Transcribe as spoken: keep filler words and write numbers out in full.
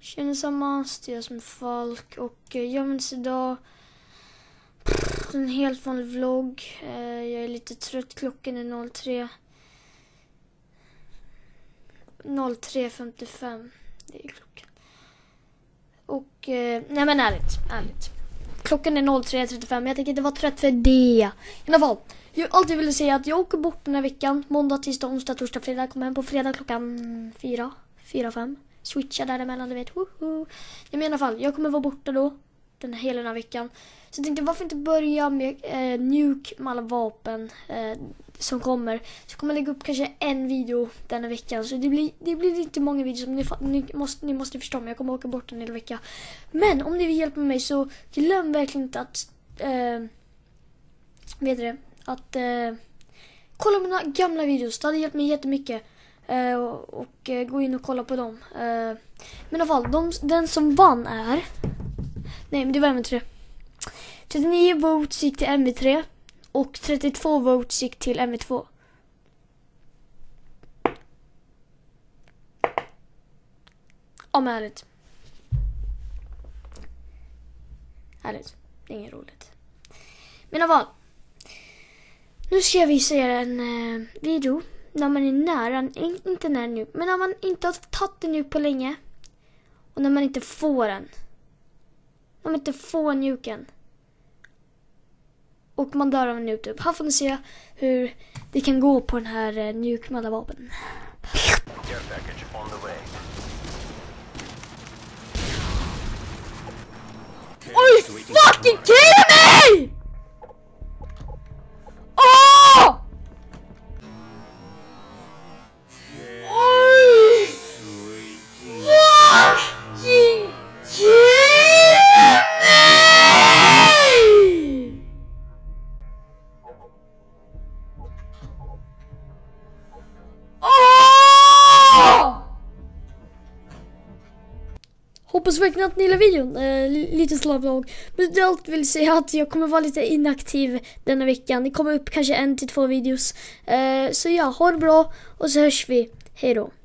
Känner samma, det är som folk och jag minns idag en helt vanlig vlogg. Jag är lite trött, klockan är noll tre noll tre femtiofem. Det är klockan. Och nej men ärligt, ärligt. Klockan är noll tre trettiofem. Jag tänker inte vara trött för det. I alla fall, jag alltid ville säga att jag åker bort den här veckan. Måndag, tisdag, onsdag, torsdag, fredag. Kommer hem på fredag klockan fyra, fyra, fem. Switcha däremellan, du vet. Woho. Jag menar i alla fall, jag kommer vara borta då. Den hela den här veckan. Så jag tänkte, varför inte börja med eh, nuke med alla vapen eh, som kommer. Så jag kommer lägga upp kanske en video den här veckan. Så det blir, det blir inte många videos. Ni, ni, måste, ni måste förstå mig, jag kommer åka bort en hel vecka. Men om ni vill hjälpa mig så glöm verkligen inte att eh, vet du det? Att eh, kolla mina gamla videos. Det hade hjälpt mig jättemycket. Uh, och och uh, gå in och kolla på dem. Uh, men i alla fall, de, den som vann är... Nej, men det var M V tre. trettionio votes gick till M V tre. Och trettiotvå votes gick till M V två. Ja, men ärligt. Ärligt. Det är inget roligt. Men i alla fall. Nu ska jag visa er en uh, video. När man är nära, inte nära nuke, men när man inte har tagit en nuke på länge. Och när man inte får en. När man inte får nuken. Och man dör av en nuke. Här får ni se hur det kan gå på den här uh, nuke med alla vapen. Oj, fucking kill me! Åh! Hoppas verkligen att ni gillar videon. Eh, lite slavlogg. Men jag vill säga att jag kommer vara lite inaktiv denna veckan. Det kommer upp kanske en till två videos. Eh, så ja, ha det bra. Och så hörs vi. Hej då.